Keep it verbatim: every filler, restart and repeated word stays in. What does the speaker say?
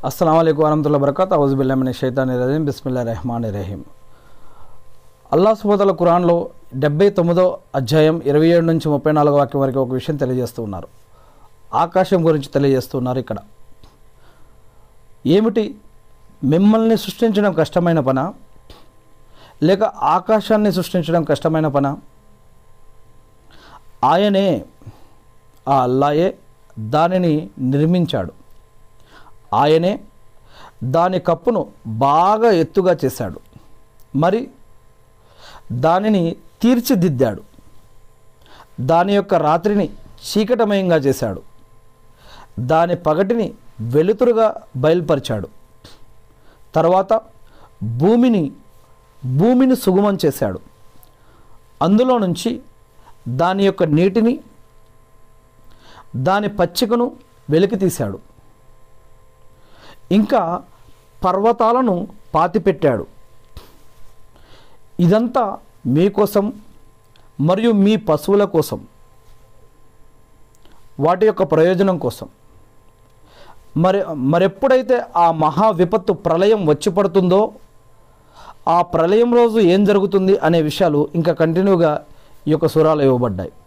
అస్సలాము అలైకుం వరహ్మతుల్లాహి వబరకాతుహు అవుజు బిల్లాహి మినష్ షైతానిర్ రజీం బిస్మిల్లాహిర్ రహ్మానిర్ రహీం. అల్లాహ్ సుబ్హానహు వతఆలా ఖురాన్లో డెబ్బై తొమ్మిదో అధ్యాయం ఇరవై ఏడు నుంచి ముప్పై నాలుగో వాక్యం వరకు ఒక విషయం తెలియజేస్తూ ఉన్నారు. ఆకాశం గురించి తెలియజేస్తున్నారు. ఇక్కడ ఏమిటి, మిమ్మల్ని సృష్టించడం కష్టమైన పనా లేక ఆకాశాన్ని సృష్టించడం కష్టమైన పనా? ఆయనే, ఆ అల్లాయే దానిని నిర్మించాడు. ఆయనే దాని కప్పును బాగా ఎత్తుగా చేశాడు, మరి దానిని తీర్చిదిద్దాడు. దాని యొక్క రాత్రిని చీకటమయంగా చేశాడు, దాని పగటిని వెలుతురుగా బయలుపరిచాడు. తర్వాత భూమిని భూమిని సుగమం చేశాడు. అందులో నుంచి దాని యొక్క నీటిని, దాని పచ్చికను వెలికి తీశాడు. ఇంకా పర్వతాలను పాతిపెట్టాడు. ఇదంతా మీకోసం మరియు మీ పశువుల కోసం, వాటి యొక్క ప్రయోజనం కోసం. మరి మరెప్పుడైతే ఆ మహా విపత్తు ప్రళయం వచ్చి పడుతుందో, ఆ ప్రళయం రోజు ఏం జరుగుతుంది అనే విషయాలు ఇంకా కంటిన్యూగా ఈ యొక్క సూరాలో ఇవ్వబడ్డాయి.